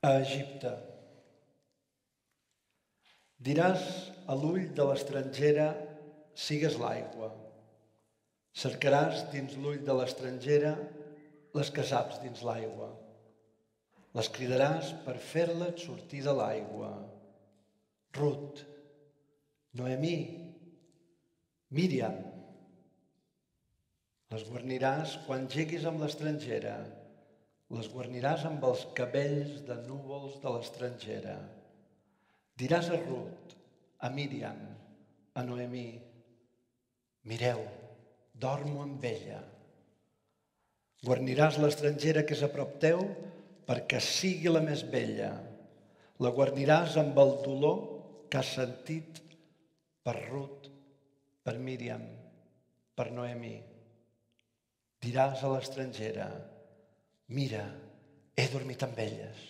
A Egipte. Diràs a l'ull de l'estrangera, sigues l'aigua. Cercaràs dins l'ull de l'estrangera les que saps dins l'aigua. Les cridaràs per fer-les sortir de l'aigua. Rut, Noemí, Míriam. Les guarniràs quan lleguis amb l'estrangera. Les guarniràs amb els cabells de núvols de l'estrangera. Diràs a Rut, a Míriam, a Noemí, mireu, dormo amb ella. Guarniràs l'estrangera que és a prop teu perquè sigui la més bella. La guarniràs amb el dolor que has sentit per Rut, per Míriam, per Noemí. Diràs a l'estrangera, mira, he dormit amb elles.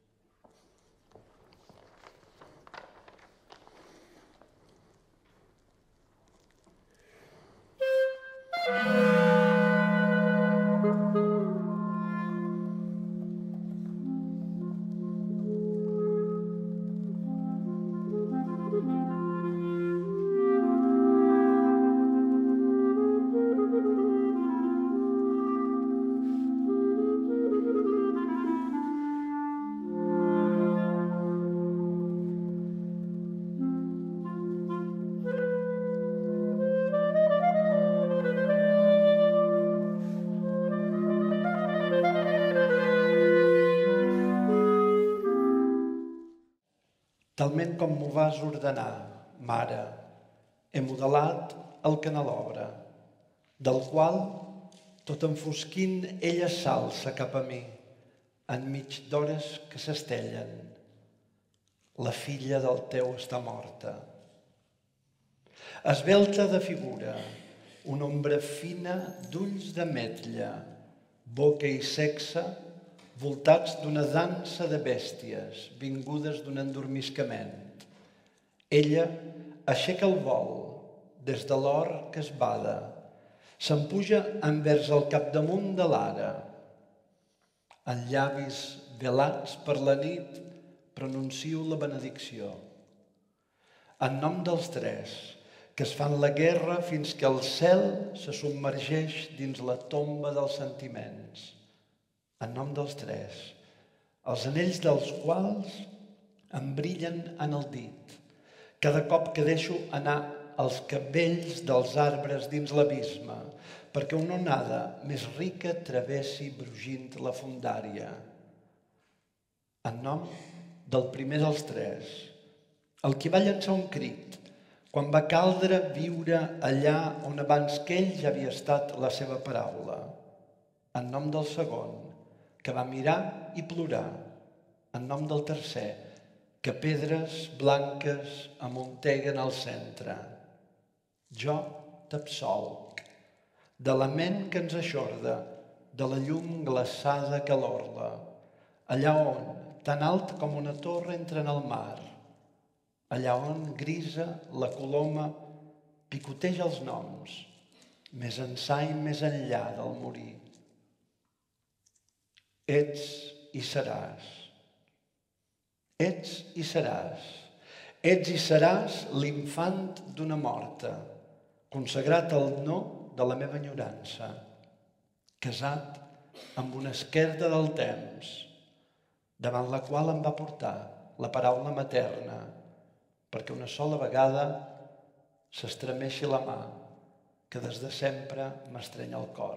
Talment com m'ho vas ordenar, mare, he modelat el canelobre, del qual, tot enfosquint, ella s'alça cap a mi, enmig d'hores que s'estellen. La filla del teu està morta. Esvelta de figura, una ombra fina d'ulls d'ametlla, boca i sexe, voltats d'una dansa de bèsties, vingudes d'un endormiscament. Ella aixeca el vol des de l'or que es bada, s'empuja envers el capdamunt de l'ara. En llavis velats per la nit pronuncio la benedicció. En nom dels tres, que es fan la guerra fins que el cel se submergeix dins la tomba dels sentiments. En nom dels tres, els anells dels quals em brillen en el dit, cada cop que deixo anar els cabells dels arbres dins l'abisme, perquè una onada més rica travessi brugint la fondària. En nom del primer dels tres, el qui va llançar un crit, quan va caldre viure allà on abans que ell ja havia estat la seva paraula. En nom del segon, que va mirar i plorar, en nom del tercer, que pedres blanques amunteguen al centre. Jo t'absolc, de la ment que ens aixorda, de la llum glaçada que l'orla, allà on, tan alt com una torre entra en el mar, allà on, grisa, la coloma picoteja els noms, més ençà i més enllà del morir. Ets i seràs. Ets i seràs. Ets i seràs l'infant d'una morta, consagrat al no de la meva enyorança, casat amb una esquerda del temps, davant la qual em va portar la paraula materna, perquè una sola vegada s'estremeixi la mà que des de sempre m'estreny el cor.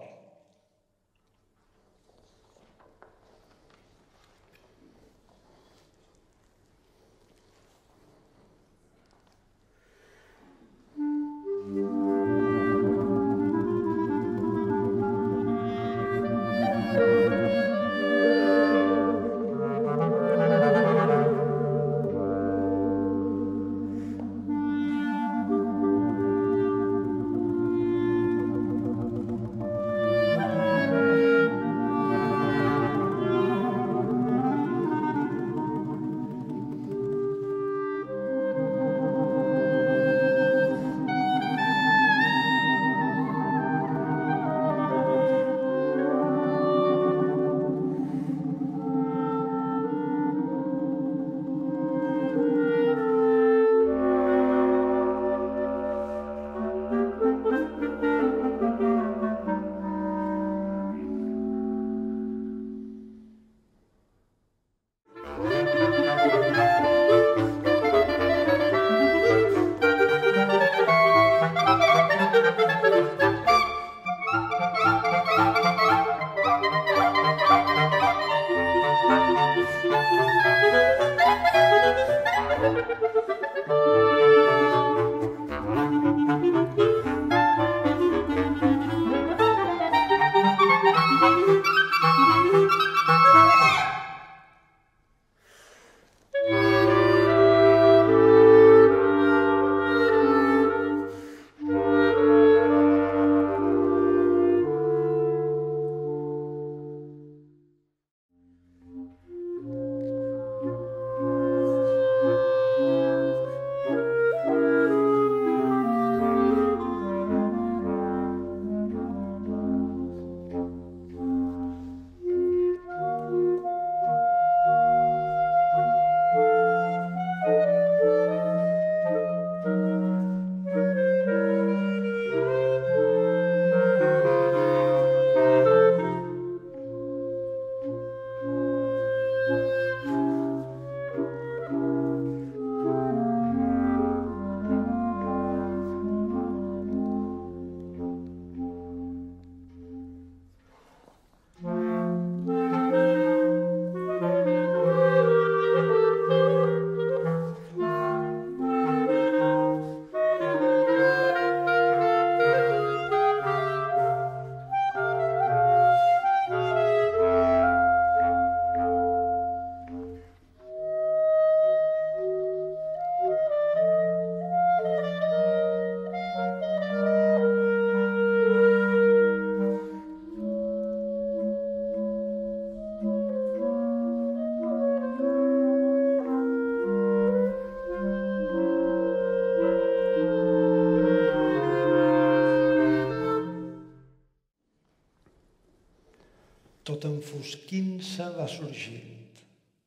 Tot enfosquint-se va sorgint,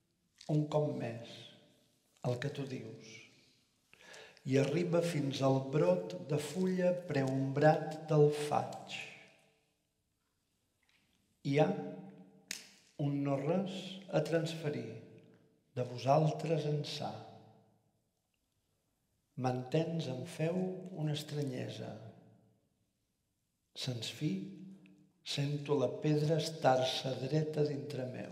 un cop més, el que tu dius, i arriba fins al brot de fulla preombrat del faig. Hi ha un no-res a transferir, de vosaltres ençà. M'entens en feu una estranyesa. Sens fi, sento la pedra estar-se dreta dintre meu.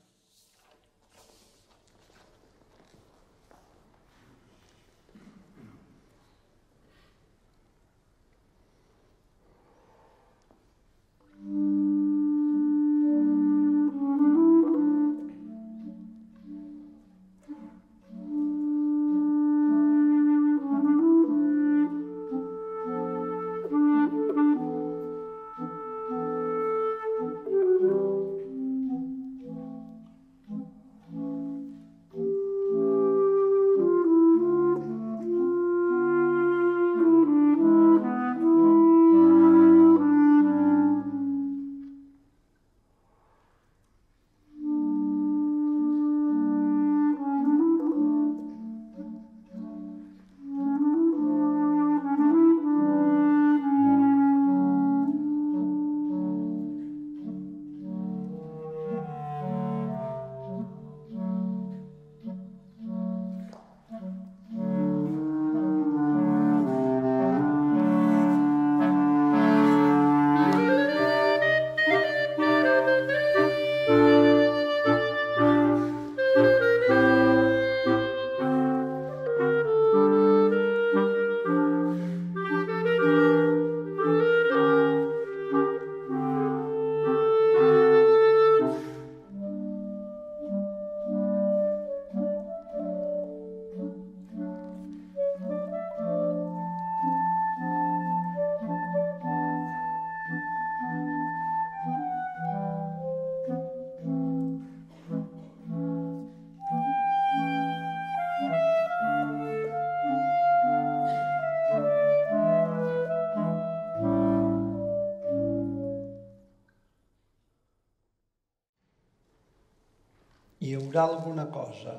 Hi haurà alguna cosa,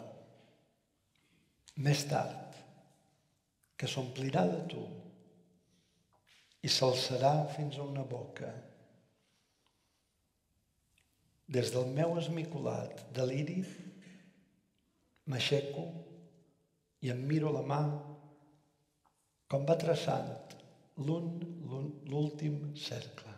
més tard, que s'omplirà de tu i s'alçarà fins a una boca. Des del meu esmicolat deliri m'aixeco i em miro la mà com va traçant l'últim cercle.